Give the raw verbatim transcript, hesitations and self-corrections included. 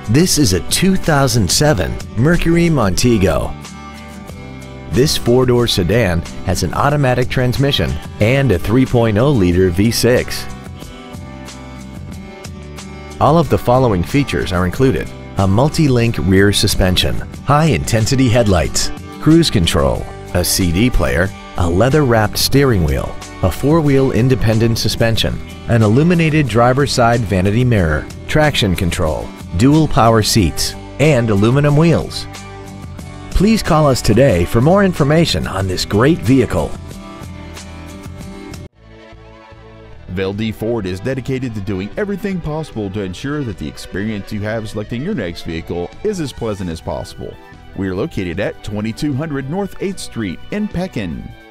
This is a two thousand seven Mercury Montego. This four-door sedan has an automatic transmission and a three point oh liter V six. All of the following features are included: a multi-link rear suspension, high-intensity headlights, cruise control, a C D player, a leather-wrapped steering wheel, a four-wheel independent suspension, an illuminated driver's side vanity mirror, traction control, dual power seats, and aluminum wheels. Please call us today for more information on this great vehicle. Veldee Ford is dedicated to doing everything possible to ensure that the experience you have selecting your next vehicle is as pleasant as possible. We are located at twenty-two hundred North eighth Street in Pekin.